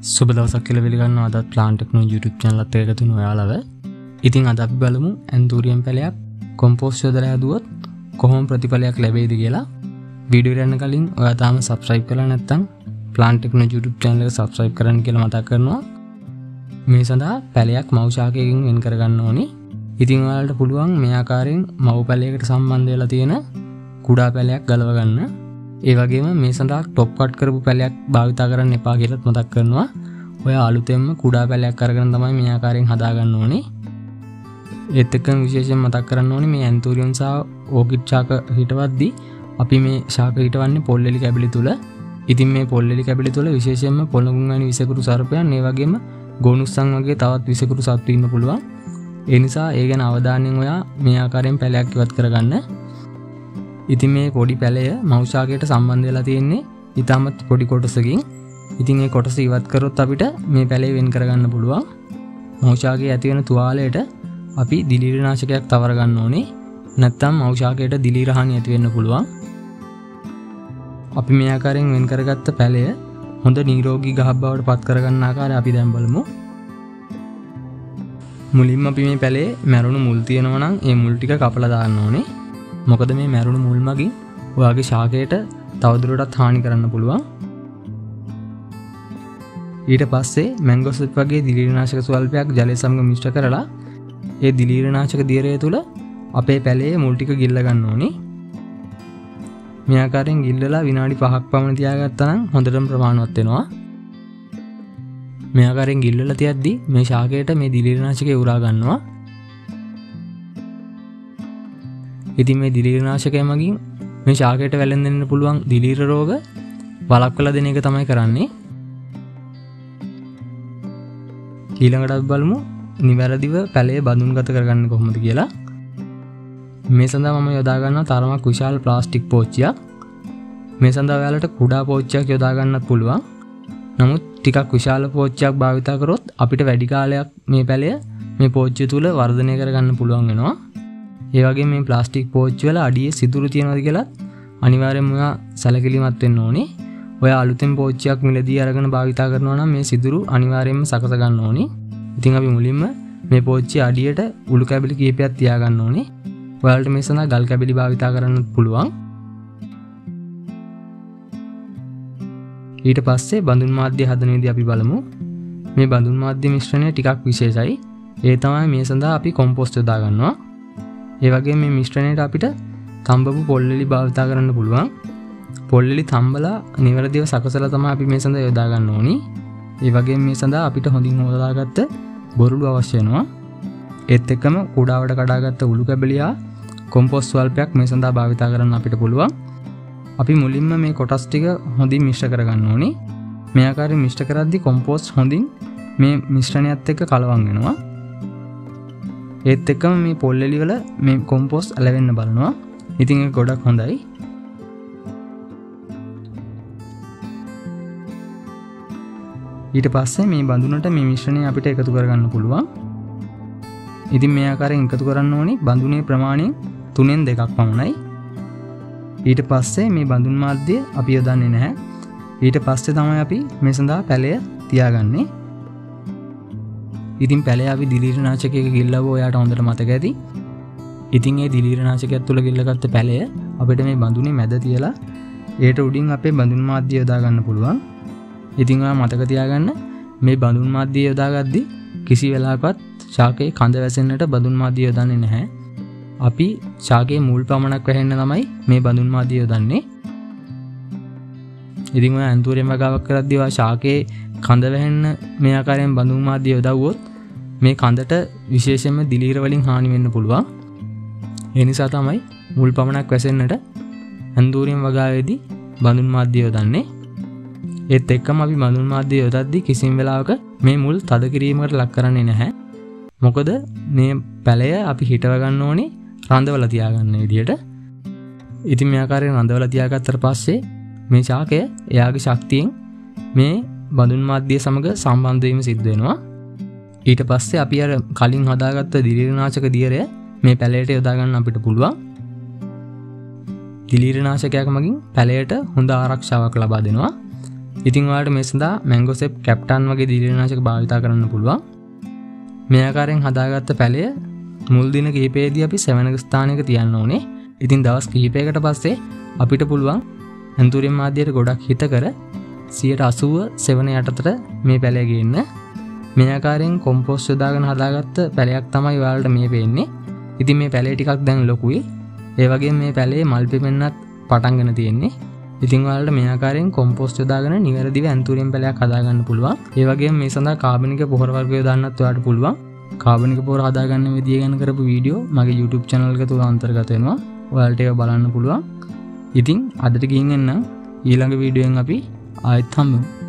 සුබ දවසක් කියලා පිළිගන්නවා අදත් ප්ලාන්ට් ටෙක්නොලොජි YouTube channel එකත් එක්ක තුන ඔයාලව. ඉතින් අද අපි බලමු ඇන්තූරියම් පැලයක් කොම්පෝස්ට් යොදලා හදුවොත් කොහොම ප්‍රතිඵලයක් ලැබෙයිද කියලා. වීඩියෝ එක යන්න කලින් ඔයා තාම subscribe කරලා නැත්නම් ප්ලාන්ට් ටෙක්නොලොජි YouTube channel එක subscribe කරන්න කියලා මතක් කරනවා. මේ සඳහා පැලයක් මව් ශාකයකින් වෙන් කරගන්න ඕනේ. ඉතින් ඔයාලට පුළුවන් මේ ආකාරයෙන් මව් පැලයකට සම්බන්ධ වෙලා තියෙන කුඩා පැලයක් ගලව ගන්න. ඒ වගේම මේ සඳහා টොප් කට් කරපු පැලයක් භාවිතා කරන්න එපා කියලාත් මතක් කරනවා. ඔය අලුතෙන්ම කුඩා පැලයක් අරගෙන තමයි මේ ආකාරයෙන් හදා ගන්න ඕනේ. ඒත් එක්කම විශේෂයෙන් මතක් කරන්න ඕනේ මේ ඇන්තූරියම් සහ ඕකිඩ් ශාක හිටවද්දී අපි මේ ශාක හිටවන්නේ පොල්ලෙලි කැබලි තුල. ඉතින් මේ පොල්ලෙලි කැබලි තුල විශේෂයෙන්ම පොළඟුන් වැනි විසකුරු සර්පයන්, ඒ වගේම ගෝනුස්සන් වගේ තවත් විසකුරු සත්තු ඉන්න පුළුවන්. ඒ නිසා ඒ ගැන අවධානයෙන් ඔයා මේ ආකාරයෙන් පැලයක් ඉවත් කරගන්න. ඉතින් මේ පොඩි පැලය මව් ශාකයට සම්බන්ධ වෙලා තියෙන්නේ ඊටමත් පොඩි කොටසකින්. ඉතින් මේ කොටස ඉවත් කරොත් අපිට මේ පැලය වෙන් කරගන්න පුළුවන්. මව් ශාකයේ ඇති වෙන තුවාලයට අපි දිලීරනාශකයක් තවර ගන්න ඕනේ. නැත්නම් මව් ශාකයට දිලීර හානිය ඇති වෙන්න පුළුවන්. අපි මේ ආකාරයෙන් වෙන් කරගත්ත පැලය හොඳ නිරෝගී ගහක් බවට පත් කරගන්න ආකාරය අපි දැන් බලමු. මුලින්ම අපි මේ පැලේ මැරුණු මුල් තියෙනවා නම් ඒ මුල් ටික කපලා දාන්න ඕනේ. මොකද මේ මැරුණු මුල් මගින් ඔයාගේ ශාකයට තවදුරටත් හානි කරන්න පුළුවන්. ඊට පස්සේ මැංගෝසිප් වගේ දිලීරනාශක ස්වල්පයක් ජලය සමග මිශ්‍ර කරලා ඒ දිලීරනාශක දියරය තුල අපේ පැලේ මුල් ටික ගිල්ල ගන්න ඕනේ. මේ ආකාරයෙන් ගිල්ලලා විනාඩි 5ක් පමණ තියාගත්තා නම් හොඳටම ප්‍රමාණවත් වෙනවා. මේ ආකාරයෙන් ගිල්ලලා තියද්දි මේ ශාකයට මේ දිලීරනාශකය උරා ගන්නවා. ඉතින් මේ දිලීරනාශකය මගින් මේ ශාකයට වැළඳෙන්න පුළුවන් දිලීර රෝග වළක්වලා දෙන එක තමයි කරන්නේ. ඊළඟට අපි බලමු නිවැරදිව පැලේ බඳුන්ගත කරගන්න කොහොමද කියලා. මේ සඳහා මම යොදා ගන්නවා තරමක් විශාල ප්ලාස්ටික් පෝච්චියක්. මේ සඳහා ඔයාලට කුඩා පෝච්චියක් යොදා ගන්නත් පුළුවන්. නමුත් ටිකක් විශාල පෝච්චියක් භාවිත කරොත් අපිට වැඩි කාලයක් මේ පැලය මේ පෝච්චිය තුල වර්ධනය කරගන්න පුළුවන් වෙනවා. ඒ වගේම මේ ප්ලාස්ටික් පෝච්චි වල අඩියේ සිදුරු තියෙනවද කියලා අනිවාර්යෙන්ම ඔයා සැලකිලිමත් වෙන්න ඕනේ. ඔයා අලුතෙන් පෝච්චියක් මිලදී අරගෙන භාවිතා කරනවා නම් මේ සිදුරු අනිවාර්යෙන්ම සකස ගන්න ඕනේ. ඉතින් අපි මුලින්ම මේ පෝච්චිය අඩියට උළු කැබලි කීපයක් තියා ගන්න ඕනේ. ඔයාලට මේ සඳහා ගල් කැබලි භාවිතා කරන්නත් පුළුවන්. ඊට පස්සේ බඳුන් මාධ්‍ය හදන විදිහ අපි බලමු. මේ බඳුන් මාධ්‍ය මිශ්‍රණය ටිකක් විශේෂයි. ඒ තමයි මේ සඳහා අපි කොම්පෝස්ට් යොදා ගන්නවා. ඒ වගේම මේ මිශ්‍රණයට අපිට තඹපු පොල්ලෙලි භාවිතා කරන්න පුළුවන්. පොල්ලෙලි තඹලා නිවැරදිව සකසලා තමයි අපි මේ සඳහා යොදා ගන්න ඕනි. ඒ වගේම මේ සඳහා අපිට හොඳින් හොදාගත්ත බොරළු අවශ්‍ය වෙනවා. ඒත් එක්කම කුඩාවට කඩාගත්ත උළු කැබලියා කොම්පෝස්ට් ස්වල්පයක් මේ සඳහා භාවිතා කරන්න අපිට පුළුවන්. අපි මුලින්ම මේ කොටස් ටික හොඳින් මිශ්‍ර කරගන්න ඕනි. මේ ආකාරයෙන් මිශ්‍ර කරද්දී කොම්පෝස්ට් හොඳින් මේ මිශ්‍රණයත් එක්ක කලවම් වෙනවා. ඒත් එක්කම මේ පොල්ලෙලි වල මේ කොම්පෝස්ට් ඇලවෙන්න බලනවා. ඉතින් ඒක ගොඩක් හොඳයි. ඊට පස්සේ මේ බඳුනට මේ මිශ්‍රණය අපිට එකතු කරගන්න පුළුවන්. ඉතින් මේ ආකාරයෙන් එකතු කරන්න ඕනි බඳුනේ ප්‍රමාණය 3න් 2ක් පමණයි. ඊට පස්සේ මේ බඳුන් මාධ්‍ය අපි යොදන්නේ නැහැ. ඊට පස්සේ තමයි අපි මේ සඳහා පැලය තියාගන්නේ. ඉතින් පැලය අපි දිලීරනාශකයක ගිල්ලව ඔයාට හොඳට මතක ඇති. ඉතින් ඒ දිලීරනාශකයක් තුල ගිල්ලගත්ත පැලය අපිට මේ බඳුනේ මැද තියලා ඒට උඩින් අපේ බඳුන් මාධ්‍ය යොදා ගන්න පුළුවන්. ඉතින් ඔයා මතක තියාගන්න මේ බඳුන් මාධ්‍ය යොදාගද්දී කිසි වෙලාවකවත් ශාකයේ කඳ වැසෙන්නට බඳුන් මාධ්‍ය යොදන්නේ නැහැ. අපි ශාකයේ මුල් පමණක් වැහෙන්න තමයි මේ බඳුන් මාධ්‍ය යොදන්නේ. ඉතින් ඔයා ඇන්තූරියම් වගාවක් කරද්දී ඔයා ශාකයේ කඳ වැහෙන්න මේ ආකාරයෙන් බඳුන් මාධ්‍ය යොදවුවොත් මේ කඳට විශේෂයෙන්ම දිලීර වලින් හානි වෙන්න පුළුවන්. ඒ නිසා තමයි මුල් පමණක් වැසෙන්නට ඇන්තූරියම් වගාවේදී බඳුන් මාධ්‍ය යොදන්නේ. ඒත් එක්කම අපි බඳුන් මාධ්‍ය යොදද්දී කිසිම වෙලාවක මේ මුල් තද කිරීමකට ලක් කරන්නේ නැහැ. මොකද මේ පැලය අපි හිටව ගන්න ඕනේ රඳවලා තියාගන්න විදියට. ඉතින් මේ ආකාරයෙන් රඳවලා තියාගත්තට පස්සේ මේ ශාකය එයාගේ ශක්තියෙන් මේ බඳුන් මාධ්‍ය සමග සම්බන්ධ වීම සිද්ධ වෙනවා. ඊට පස්සේ අපි අර කලින් හදාගත්ත දිලීරනාශක දියරය මේ පැලයට යොදා ගන්න අපිට පුළුවන්. දිලීරනාශකයක් මගින් පැලයට හොඳ ආරක්ෂාවක් ලබා දෙනවා. ඉතින් ඔයාලට මේ සඳහා මැංගෝසෙප් කැප්ටන් වගේ දිලිනාශක භාවිතා කරන්න පුළුවන්. මේ ආකාරයෙන් හදාගත්ත පැලය මුල් දින කිහිපයේදී අපි සෙවණක ස්ථානයක තියන්න ඕනේ. ඉතින් දවස් කිහිපයකට පස්සේ අපිට පුළුවන් ඇන්තූරියම් මාධ්‍යයට ගොඩක් හිත කර 80% සෙවණ යටතට මේ පැලය ගේන්න. මේ ආකාරයෙන් කොම්පෝස්ට් යොදාගෙන හදාගත්ත පැලයක් තමයි ඔයාලට මේ පේන්නේ. ඉතින් මේ පැලේ ටිකක් දැන් ලොකුයි. ඒ වගේම මේ පැලේ මල් පෙපෙන්නත් පටන්ගෙන තියෙන්නේ. ඉතින් ඔයාලට මේ ආකාරයෙන් කොම්පෝස්ට් යොදාගෙන නිවැරදිව ඇන්තූරියම් පැලයක් හදාගන්න පුළුවන්. ඒ වගේම මේ සඳහා කාබනික පොහොර වර්ග යොදන්නත් ඔයාලට පුළුවන්. කාබනික පොහොර හදාගන්න විදිය ගැන කරපු වීඩියෝ මගේ YouTube channel එක තුල අන්තර්ගත වෙනවා. ඔයාලට ඒක බලන්න පුළුවන්. ඉතින් අදට ගිහින් එන්න ඊළඟ වීඩියෝෙන් අපි ආයෙත් හම්බෙමු.